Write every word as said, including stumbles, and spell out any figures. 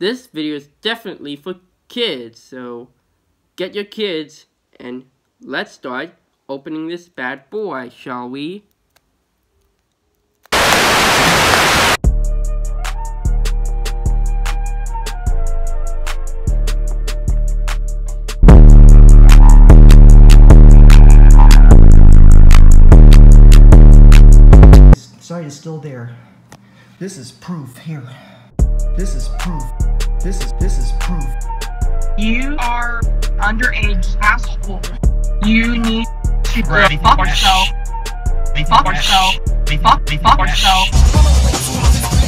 this video is definitely for kids, so get your kids and let's start opening this bad boy, shall we? Site is still there. This is proof here. This is proof. This is this is proof. You are underage asshole. You need to go fuck yourself. Fuck yourself. Fuck yourself.